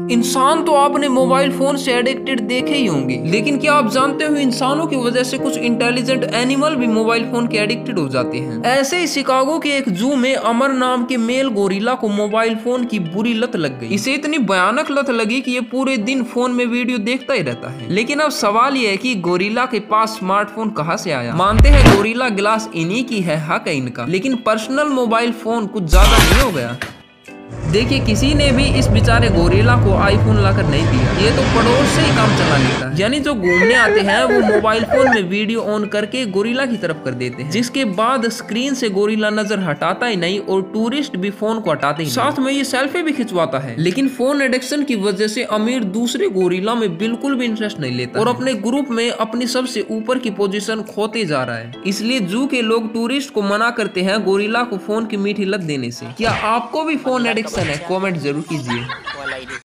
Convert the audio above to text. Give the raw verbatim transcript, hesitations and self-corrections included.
इंसान तो आपने मोबाइल फोन से एडिक्टेड देखे ही होंगे, लेकिन क्या आप जानते हो इंसानों की वजह से कुछ इंटेलिजेंट एनिमल भी मोबाइल फोन के एडिक्टेड हो जाते हैं। ऐसे ही शिकागो के एक जू में अमर नाम के मेल गोरिल्ला को मोबाइल फोन की बुरी लत लग गई। इसे इतनी भयानक लत लगी कि ये पूरे दिन फोन में वीडियो देखता ही रहता है। लेकिन अब सवाल ये है कि गोरिल्ला के पास स्मार्टफोन कहाँ से आया। मानते हैं गोरिल्ला ग्लास इन्हीं की है, हक है इनका, लेकिन पर्सनल मोबाइल फोन कुछ ज्यादा नहीं हो गया। देखिए, किसी ने भी इस बेचारे गोरिल्ला को आईफोन लाकर नहीं दिया, ये तो पड़ोस से ही काम चला लेता है। यानी जो घूमने आते हैं वो मोबाइल फोन में वीडियो ऑन करके गोरिल्ला की तरफ कर देते हैं, जिसके बाद स्क्रीन से गोरिल्ला नजर हटाता ही नहीं और टूरिस्ट भी फोन को हटाते ही साथ में ये सेल्फी भी खिंचवाता है। लेकिन फोन एडिक्शन की वजह से अमीर दूसरे गोरिल्ला में बिल्कुल भी इंटरेस्ट नहीं लेता और अपने ग्रुप में अपनी सबसे ऊपर की पोजीशन खोते जा रहा है। इसलिए जू के लोग टूरिस्ट को मना करते हैं गोरिल्ला को फोन की मीठी लत देने से। क्या आपको भी फोन एडिक्शन है? कमेंट जरूर कीजिए।